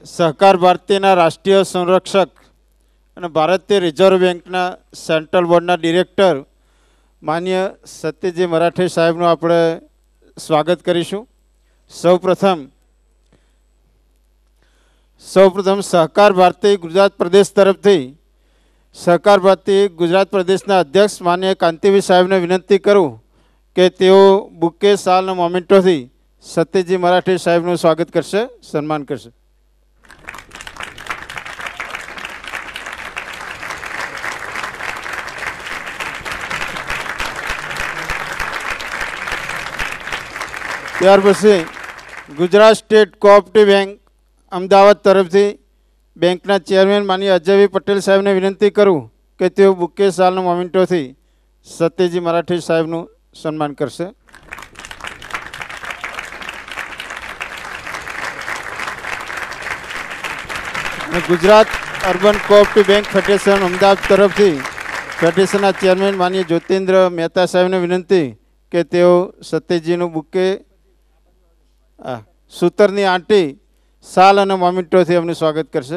सहकार भारतीय राष्ट्रीय संरक्षक और भारतीय reserve bank central board director मान्य सतीशजी मराठे साहेबનું આપણે સ્વાગત કરીશું। સૌપ્રથમ सहकार भारती गुजरात प्रदेश तरफथी सहकार भारती गुजरात प्रदेशना अध्यक्ष मान्य कांतिभाई साहेबने विनंती करूँ कि तेओ बुके साल मोमेंटोथी सतीशजी मराठे साहेबનું स्वागत करशे, सन्मान करशे। त्यार पछी Gujarat state cooperative bank Amdavad तरफथी बैंकना चेरमेन माननीय अजयभाई पटेल साहेब ने विनंती करूँ कि तेओ बुके साल मोमेंटो थी सतीशजी मराठे साहेबનું सन्मान करशे। Gujarat urban cooperative bank federation Amdavad तरफथी फेडरेशन चेरमेन माननीय ज्योतिन्द्र मेहता साहेब ने विनंती कि तेओ सतीशजीनु बुके सूतरनी आंटी साल और मोमेंटो थी अमने स्वागत करशे।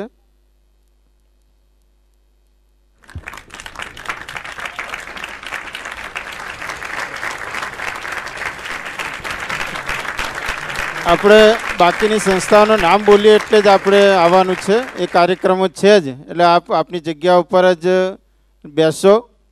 આપણે બાકીની સંસ્થાઓનું નામ બોલીએ એટલે જ આપણે આવવાનું છે। એ કાર્યક્રમો છે જ એટલે આપ આપની જગ્યા ઉપર જ બેસો।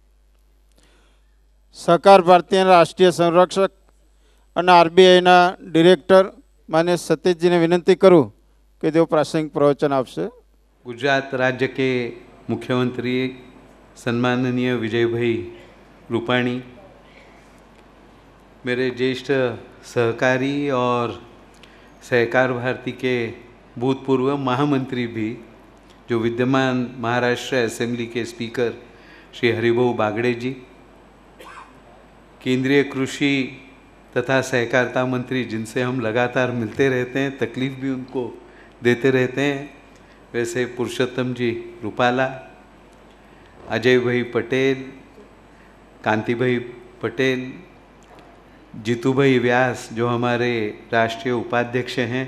सहकार भारतीय राष्ट्रीय संरक्षक और आरबीआईना डिरेक्टर मान्य सतीशजी ने विनंती करूँ कि जो प्रासंगिक प्रवचन आपसे। गुजरात राज्य के मुख्यमंत्री सम्माननीय विजय भाई रूपाणी, मेरे ज्येष्ठ सहकारी और सहकार भारती के भूतपूर्व महामंत्री भी जो विद्यमान महाराष्ट्र असेंबली के स्पीकर श्री हरिभाऊ बागड़े जी, केंद्रीय कृषि तथा सहकारिता मंत्री जिनसे हम लगातार मिलते रहते हैं, तकलीफ भी उनको देते रहते हैं, वैसे पुरुषोत्तम जी रूपाला, अजय भाई पटेल, कांति भाई पटेल, जीतू भाई व्यास जो हमारे राष्ट्रीय उपाध्यक्ष हैं,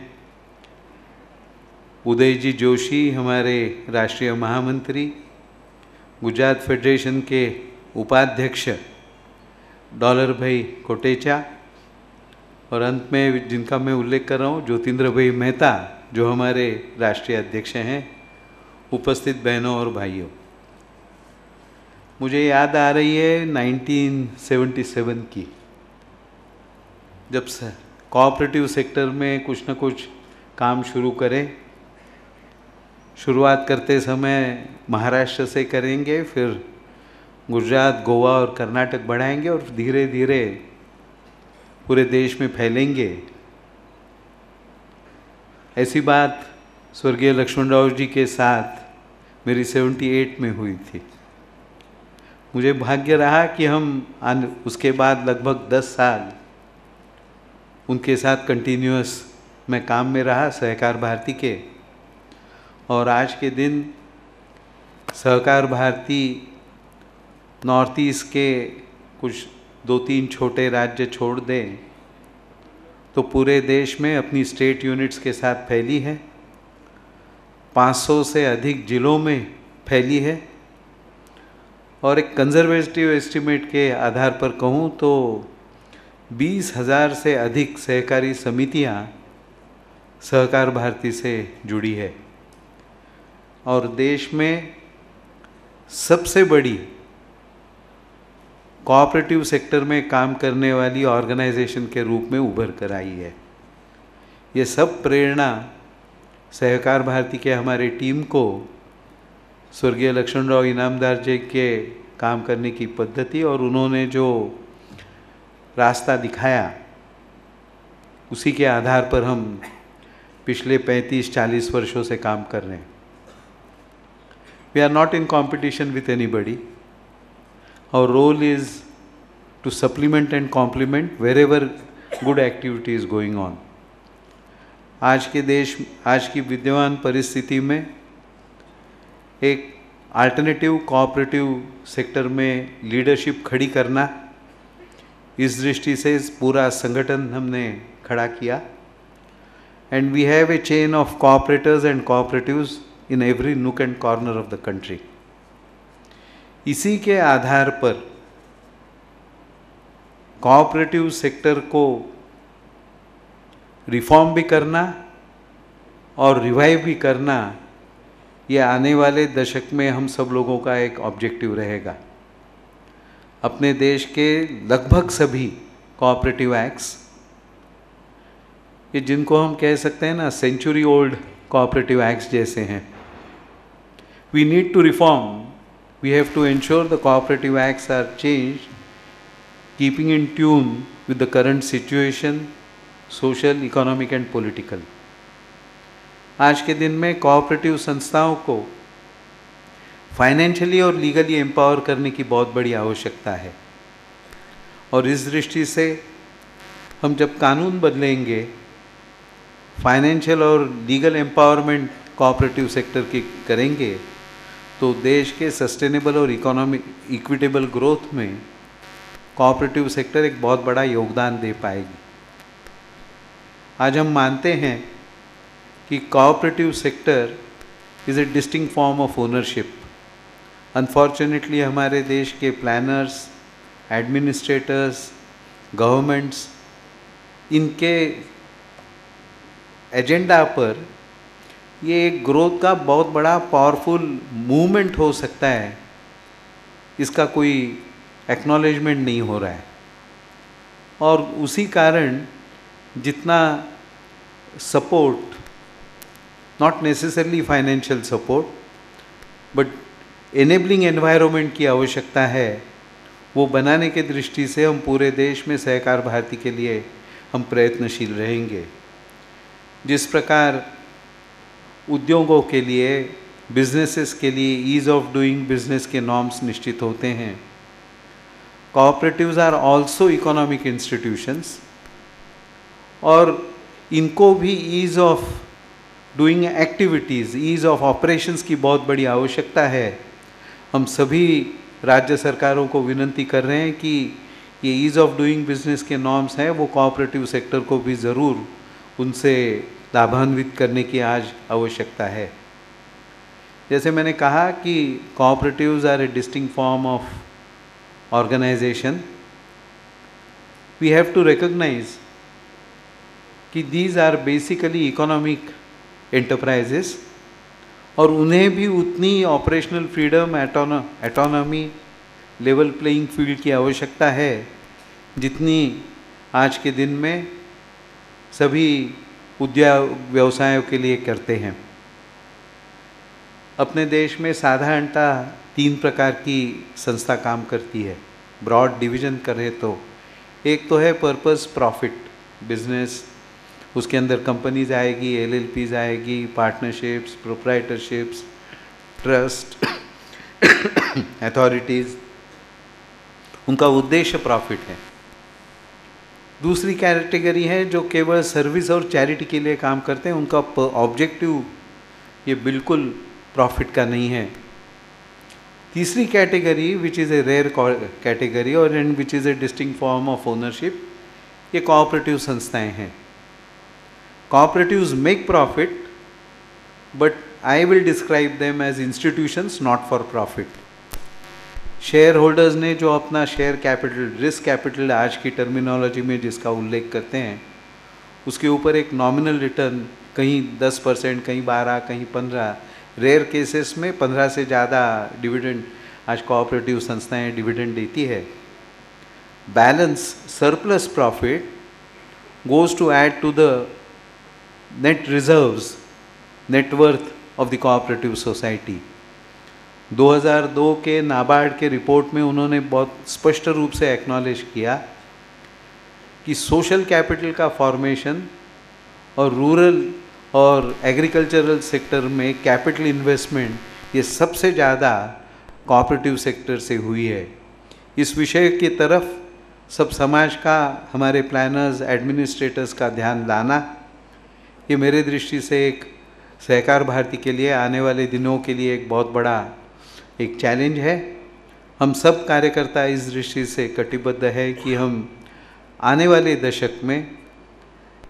उदय जी जोशी हमारे राष्ट्रीय महामंत्री, गुजरात फेडरेशन के उपाध्यक्ष डॉलर भाई कोटेचा, और अंत में जिनका मैं उल्लेख कर रहा हूँ ज्योतिन्द्र भाई मेहता जो हमारे राष्ट्रीय अध्यक्ष हैं, उपस्थित बहनों और भाइयों, मुझे याद आ रही है 1977 की, जब कोऑपरेटिव सेक्टर में कुछ न कुछ काम शुरू करें। शुरुआत करते समय महाराष्ट्र से करेंगे, फिर गुजरात, गोवा और कर्नाटक बढ़ाएंगे और धीरे धीरे पूरे देश में फैलेंगे। ऐसी बात स्वर्गीय लक्ष्मणराव जी के साथ मेरी 78 में हुई थी। मुझे भाग्य रहा कि हम उसके बाद लगभग 10 साल उनके साथ कंटिन्यूअस मैं काम में रहा सहकार भारती के, और आज के दिन सहकार भारती नॉर्थ ईस्ट के कुछ 2-3 छोटे राज्य छोड़ दें तो पूरे देश में अपनी स्टेट यूनिट्स के साथ फैली है, 500 से अधिक जिलों में फैली है, और एक कंजर्वेटिव एस्टिमेट के आधार पर कहूँ तो 20,000 से अधिक सहकारी समितियाँ सहकार भारती से जुड़ी है, और देश में सबसे बड़ी कोऑपरेटिव सेक्टर में काम करने वाली ऑर्गेनाइजेशन के रूप में उभर कर आई है। ये सब प्रेरणा सहकार भारती के हमारे टीम को स्वर्गीय लक्ष्मणराव इनामदार जी के काम करने की पद्धति और उन्होंने जो रास्ता दिखाया उसी के आधार पर हम पिछले 35-40 वर्षों से काम कर रहे हैं। We are not in competition with anybody. Our role is to supplement and complement wherever good activity is going on. आज की विद्यमान परिस्थिति में एक अल्टरनेटिव कोऑपरेटिव सेक्टर में लीडरशिप खड़ी करना, इस दृष्टि से पूरा संगठन हमने खड़ा किया। and we have a chain of cooperators and cooperatives in every nook and corner of the country. इसी के आधार पर कोऑपरेटिव सेक्टर को रिफॉर्म भी करना और रिवाइव भी करना, ये आने वाले दशक में हम सब लोगों का एक ऑब्जेक्टिव रहेगा। अपने देश के लगभग सभी कोऑपरेटिव एक्ट्स, ये जिनको हम कह सकते हैं ना सेंचुरी ओल्ड कोऑपरेटिव एक्ट्स जैसे हैं, we need to reform, we have to ensure the cooperative acts are changed keeping in tune with the current situation, social, economic and political. आज के दिन में कोऑपरेटिव संस्थाओं को फाइनेंशियली और लीगली एम्पावर करने की बहुत बड़ी आवश्यकता है, और इस दृष्टि से हम जब कानून बदलेंगे, फाइनेंशियल और लीगल एम्पावरमेंट कोऑपरेटिव सेक्टर की करेंगे, तो देश के सस्टेनेबल और इकोनॉमिक इक्विटेबल ग्रोथ में कोऑपरेटिव सेक्टर एक बहुत बड़ा योगदान दे पाएगी। आज हम मानते हैं कि cooperative sector is a distinct form of ownership. Unfortunately हमारे देश के प्लानर्स, एडमिनिस्ट्रेटर्स, गवर्नमेंट्स, इनके एजेंडा पर ये एक ग्रोथ का बहुत बड़ा पावरफुल मूवमेंट हो सकता है, इसका कोई एक्नॉलेजमेंट नहीं हो रहा है। और उसी कारण जितना support, not necessarily financial support, but enabling environment की आवश्यकता है, वो बनाने के दृष्टि से हम पूरे देश में सहकार भारती के लिए हम प्रयत्नशील रहेंगे। जिस प्रकार उद्योगों के लिए, बिजनेसेस के लिए ईज़ ऑफ डूइंग बिजनेस के नॉर्म्स निश्चित होते हैं, cooperatives are also economic institutions, और इनको भी ease of doing activities, ease of operations की बहुत बड़ी आवश्यकता है। हम सभी राज्य सरकारों को विनती कर रहे हैं कि ये ईज़ ऑफ डूइंग बिजनेस के नॉर्म्स हैं, वो कोऑपरेटिव सेक्टर को भी ज़रूर उनसे लाभान्वित करने की आज आवश्यकता है। जैसे मैंने कहा कि cooperatives are a distinct form of organisation, we have to recognise कि these are basically economic enterprises, और उन्हें भी उतनी operational freedom, autonomy, level playing field की आवश्यकता है जितनी आज के दिन में सभी उद्योग व्यवसायों के लिए करते हैं। अपने देश में साधारणतः 3 प्रकार की संस्था काम करती है, ब्रॉड डिवीजन करें तो। एक तो है पर्पस प्रॉफिट बिजनेस, उसके अंदर कंपनीज आएगी, LLPs आएगी, पार्टनरशिप्स, प्रोप्राइटरशिप्स, ट्रस्ट, अथॉरिटीज़, उनका उद्देश्य प्रॉफिट है। दूसरी कैटेगरी है जो केवल सर्विस और चैरिटी के लिए काम करते हैं, उनका ऑब्जेक्टिव ये बिल्कुल प्रॉफिट का नहीं है। तीसरी category which is a rare category और and which is a distinct form of ownership, ये कोऑपरेटिव संस्थाएं हैं। Cooperatives make profit, but I will describe them as institutions not for profit. Share holders ने जो अपना शेयर कैपिटल, रिस्क कैपिटल आज की terminology में जिसका उल्लेख करते हैं, उसके ऊपर एक नॉमिनल रिटर्न कहीं 10%, कहीं 12%, कहीं 15%, रेयर केसेस में 15 से ज़्यादा डिविडेंड आज कोऑपरेटिव संस्थाएं डिविडेंड देती है। Balance surplus profit goes to add to the net reserves, net worth of the cooperative society. 2002 के नाबार्ड के रिपोर्ट में उन्होंने बहुत स्पष्ट रूप से एक्नॉलेज किया कि सोशल कैपिटल का फॉर्मेशन और रूरल और एग्रीकल्चरल सेक्टर में कैपिटल इन्वेस्टमेंट ये सबसे ज़्यादा कोऑपरेटिव सेक्टर से हुई है। इस विषय की तरफ सब समाज का, हमारे प्लानर्स, एडमिनिस्ट्रेटर्स का ध्यान लाना, ये मेरे दृष्टि से एक सहकार भारती के लिए आने वाले दिनों के लिए एक बहुत बड़ा एक चैलेंज है। हम सब कार्यकर्ता इस दृष्टि से कटिबद्ध है कि हम आने वाले दशक में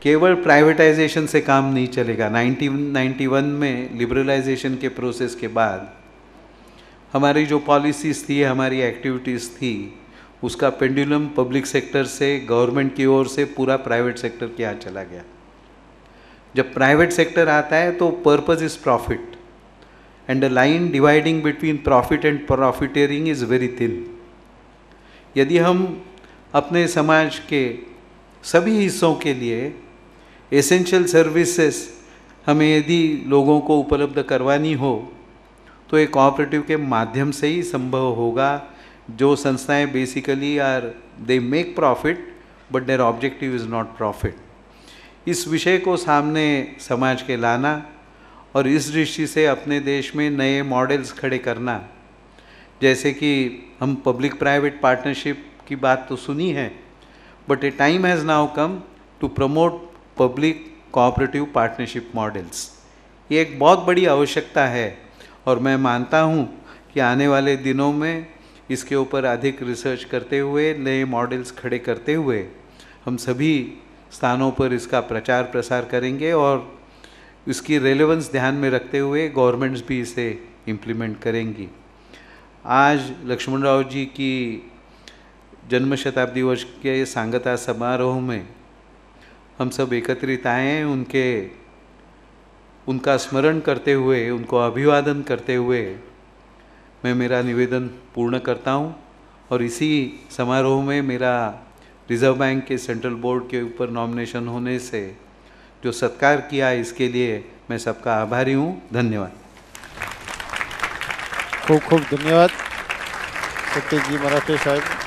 केवल प्राइवेटाइजेशन से काम नहीं चलेगा। 1991 में लिबरलाइजेशन के प्रोसेस के बाद हमारी जो पॉलिसीज़ थी, हमारी एक्टिविटीज़ थी, उसका पेंडुलम पब्लिक सेक्टर से, गवर्नमेंट की ओर से पूरा प्राइवेट सेक्टर के यहाँ चला गया। जब प्राइवेट सेक्टर आता है तो purpose is profit and the line dividing between profit and profiteering is very thin. यदि हम अपने समाज के सभी हिस्सों के लिए एसेंशियल सर्विसेज हमें यदि लोगों को उपलब्ध करवानी हो तो एक कोऑपरेटिव के माध्यम से ही संभव होगा। जो संस्थाएं basically they make profit but their objective is not profit. इस विषय को सामने समाज के लाना और इस दृष्टि से अपने देश में नए मॉडल्स खड़े करना, जैसे कि हम पब्लिक प्राइवेट पार्टनरशिप की बात तो सुनी है, but a time has now come to promote public cooperative partnership models. ये एक बहुत बड़ी आवश्यकता है और मैं मानता हूँ कि आने वाले दिनों में इसके ऊपर अधिक रिसर्च करते हुए, नए मॉडल्स खड़े करते हुए हम सभी स्थानों पर इसका प्रचार प्रसार करेंगे और इसकी रेलेवेंस ध्यान में रखते हुए गवर्नमेंट्स भी इसे इम्प्लीमेंट करेंगी। आज लक्ष्मणराव जी की जन्म शताब्दी वर्ष के सांगता समारोह में हम सब एकत्रित आए हैं। उनका स्मरण करते हुए, उनको अभिवादन करते हुए मैं मेरा निवेदन पूर्ण करता हूँ और इसी समारोह में मेरा रिजर्व बैंक के सेंट्रल बोर्ड के ऊपर नॉमिनेशन होने से जो सत्कार किया, इसके लिए मैं सबका आभारी हूँ। धन्यवाद। खूब खूब धन्यवाद सतीश जी मराठे साहब।